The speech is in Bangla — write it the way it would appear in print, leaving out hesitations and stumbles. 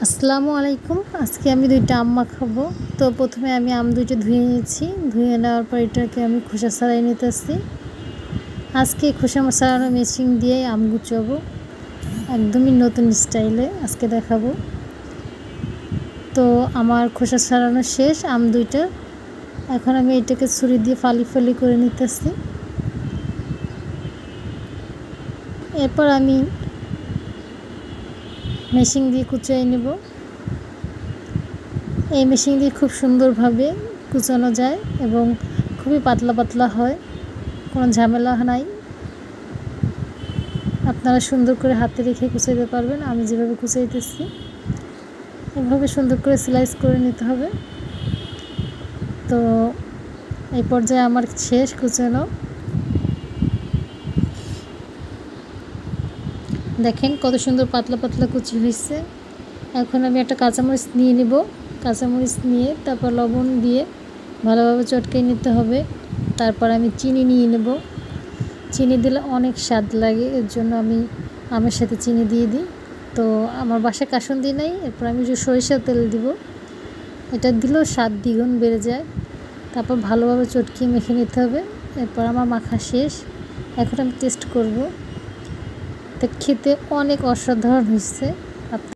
আসসালামু আলাইকুম। আজকে আমি দুইটা আম মাখাবো। তো প্রথমে আমি আম দুইটা ধুয়ে নিয়েছি। ধুয়ে নেওয়ার পর এটাকে আমি খোসা ছাড়াই নিতেছি। আজকে খোসা ছাড়ানো মেশিন দিয়েই আম গুছাবো, একদমই নতুন স্টাইলে আজকে দেখাবো। তো আমার খোসা ছাড়ানো শেষ আম দুইটা। এখন আমি এটাকে ছুরি দিয়ে ফালি ফালি করে নিতেছি। এরপর আমি মেশিন দিয়ে কুচিয়ে নেব। এই মেশিন দিয়ে খুব সুন্দরভাবে কুচানো যায় এবং খুবই পাতলা পাতলা হয়, কোনো ঝামেলা নাই। আপনারা সুন্দর করে হাতে রেখে কুচাইতে পারবেন। আমি যেভাবে কুচাইতেছি এভাবে সুন্দর করে স্লাইস করে নিতে হবে। তো এই পর্যায়ে আমার শেষ কুচানো। দেখেন কত সুন্দর পাতলা পাতলা কুচি হয়েছে। এখন আমি একটা কাঁচামরিচ নিয়ে নিব। কাঁচামরিচ নিয়ে তারপর লবণ দিয়ে ভালোভাবে চটকে নিতে হবে। তারপর আমি চিনি নিয়ে নেব। চিনি দিলে অনেক স্বাদ লাগে, এর জন্য আমি আমের সাথে চিনি দিয়ে দিই। তো আমার বাসায় কাসুন্দি নাই, এরপর আমি যে সরিষার তেল দিব, এটা দিলেও স্বাদ দ্বিগুণ বেড়ে যায়। তারপর ভালোভাবে চটকিয়ে মেখে নিতে হবে। এরপর আমার মাখা শেষ। এখন আমি টেস্ট করব। তো খেতে অনেক অসাধারণ হয়েছে।